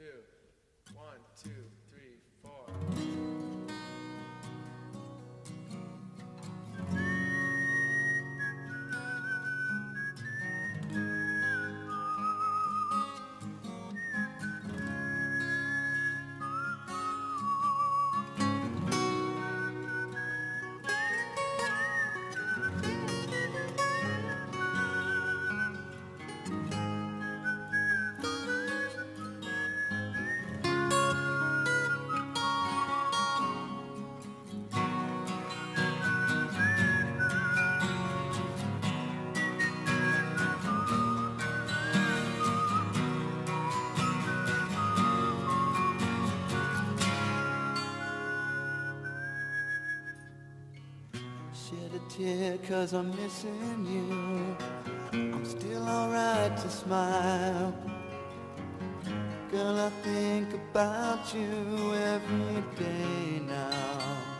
two. 1, 2, 3, 4. Shed a tear 'cause I'm missing you. I'm still alright to smile. Girl, I think about you every day now.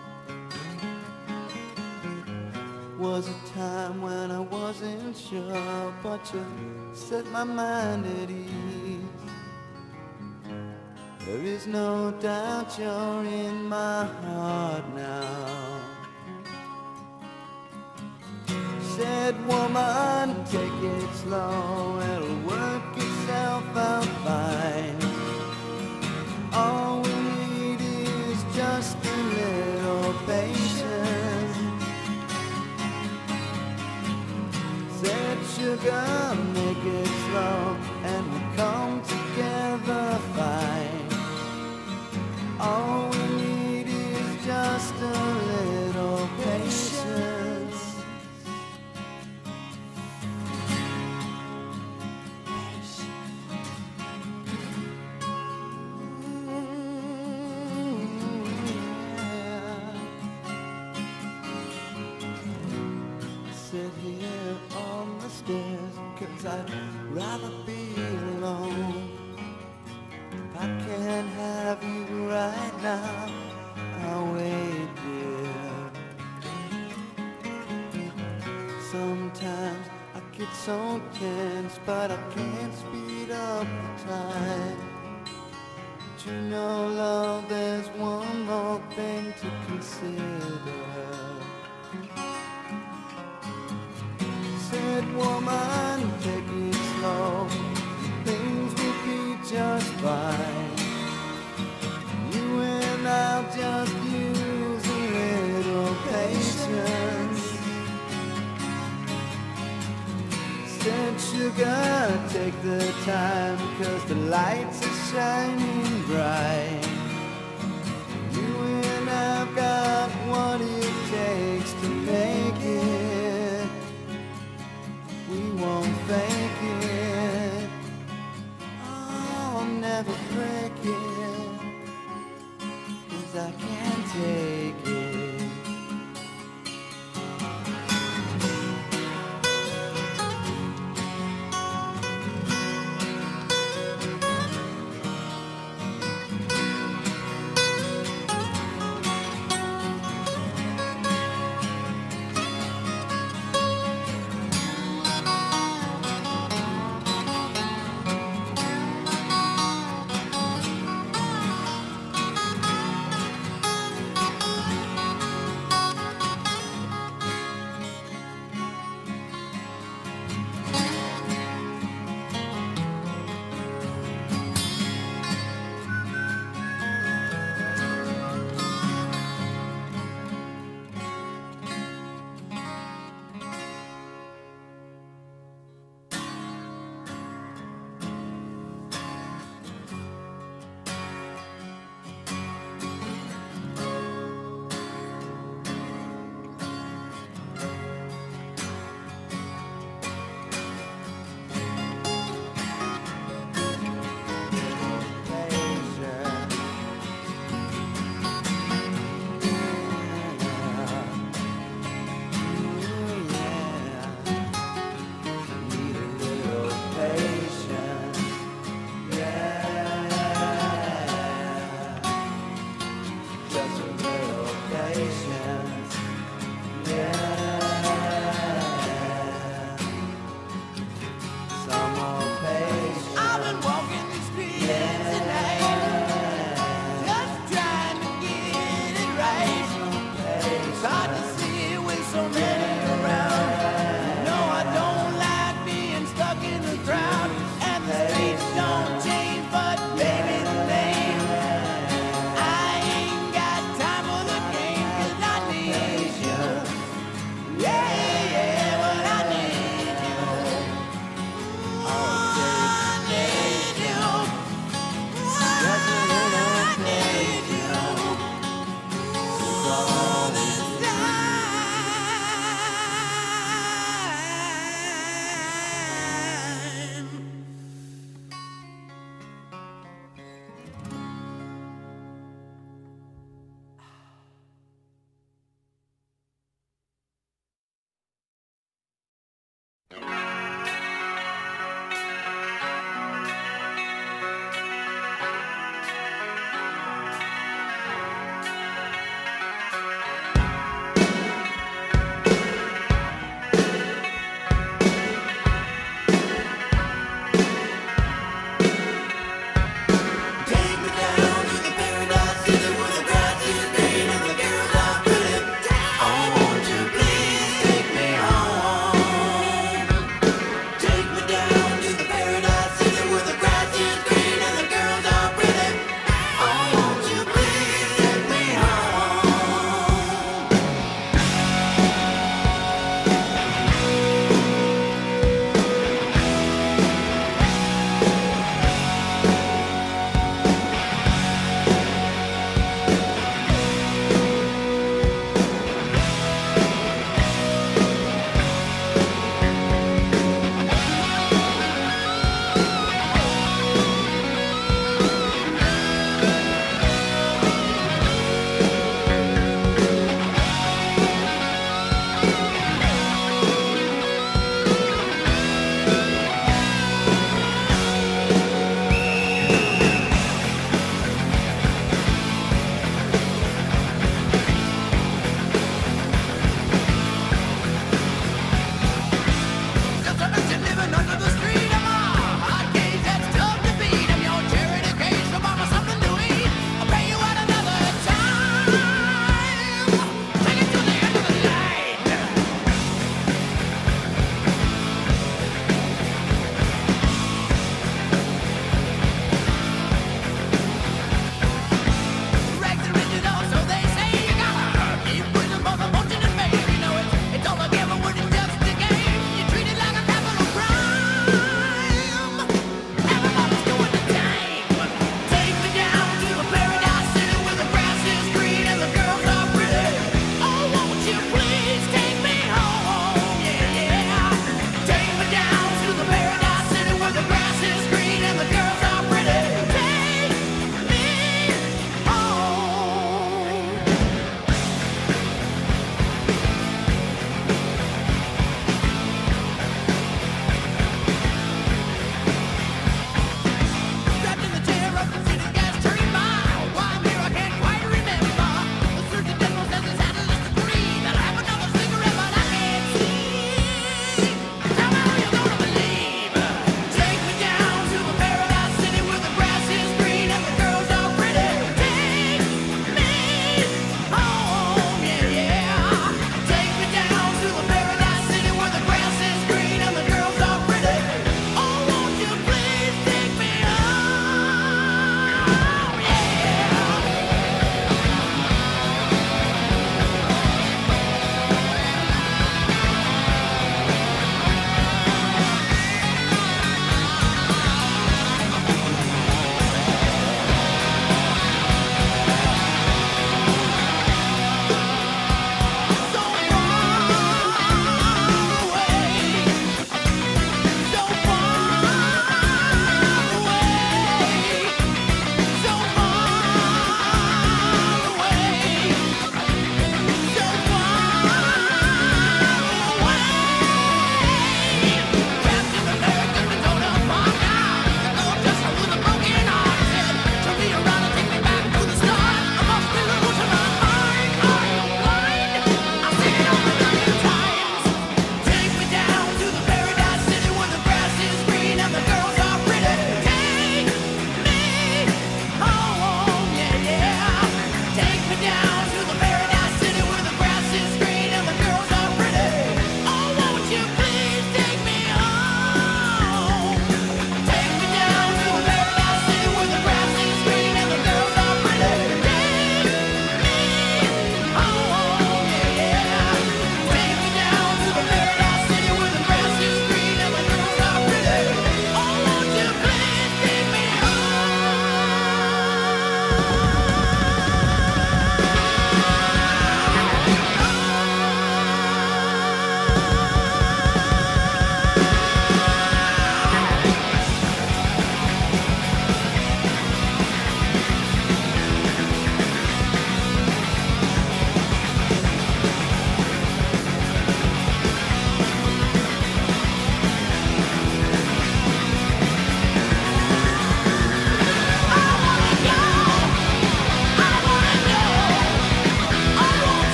Was a time when I wasn't sure, but you set my mind at ease. There is no doubt you're in my heart now. Said, woman, take it slow, it'll work itself out fine. All we need is just a little patience. Said, sugar, make it slow, and we'll come together fine. All we need is just a little patience. Sit here on the stairs, 'cause I'd rather be alone. If I can't have you right now, I'll wait, dear. Sometimes I get so tense, but I can't speed up the time. But you know, love, there's one more thing to consider. Said, woman, take it slow, things will be just fine. You and I'll just use a little patience. Said, sugar, take the time, 'cause the lights are shining bright. You and I've got what it takes to make it. We won't fake it. I'll never break it, 'cause I can't take it.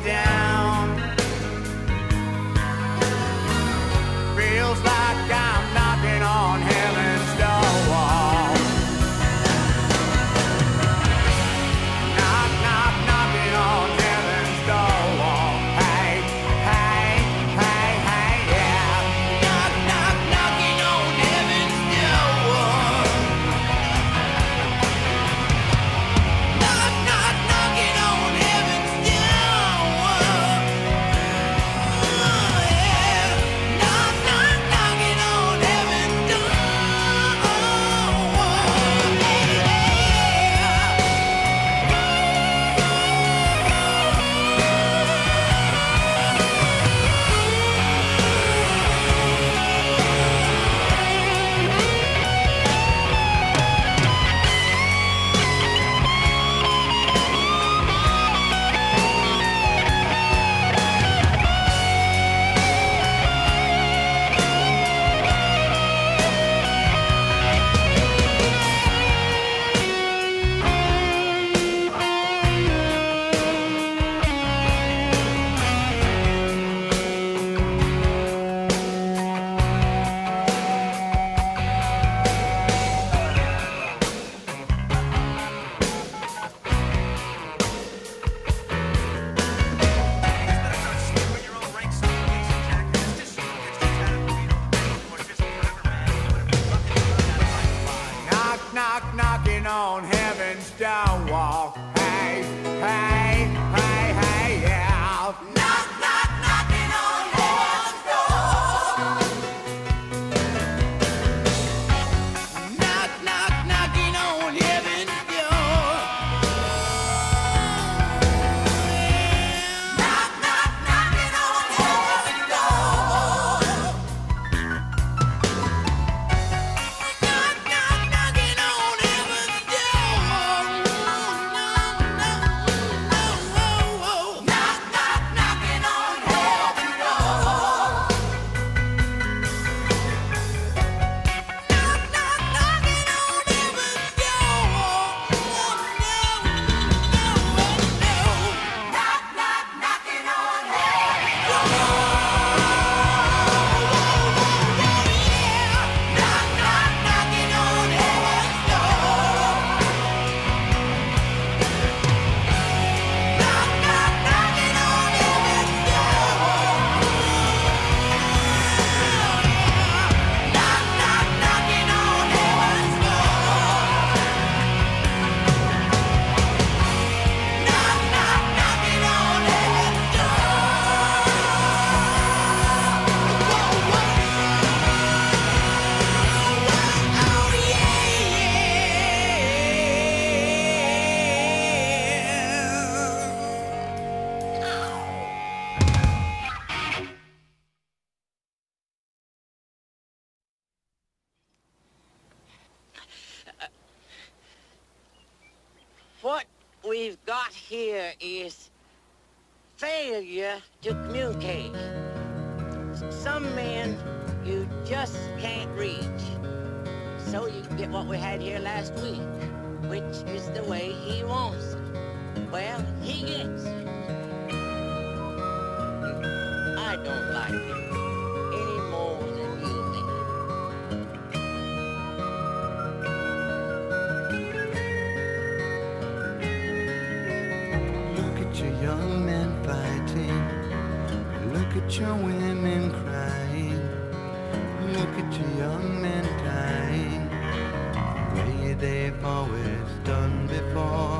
down. Feels like I'm knocking on heaven's door. Knock, knock, knocking on heaven's door. Hey, hey, hey, hey, yeah. Knock, knock, knocking on heaven's door. Knock, knock, knocking on heaven's door. Yeah. Knock, knock, knocking on heaven's door. Knock, knock, knocking on heaven's door. Hey, hey, hey, hey, yeah. Knock, knock, knocking on heaven's door. Knock, knock, knocking on heaven's door. Knock, knock, knocking on heaven's door. Knock, knock, knocking on heaven's door. Knock, knock, knocking on heaven's door. Knock, knock, knocking on heaven's door. Knock, knock, knocking on heaven's door. Knock, knock, knocking on heaven's door. Knock, knock, knocking on heaven's door. Knock, knock, knocking on heaven's door. Knock, knock, knocking on heaven's What we've got here is failure to communicate. Some men you just can't reach. So you get what we had here last week, which is the way he wants it. Well, he gets it. I don't like it any more than you do. Look at your young men fighting. Look at your women crying. Look at your young men dying. The way they've always done before.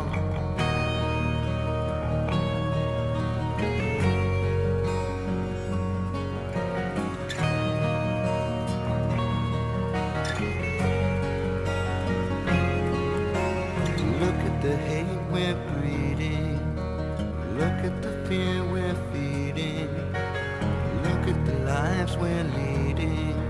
Look at the hate we're breeding. Look at the fear we're feeding. Look at the lives we're leading.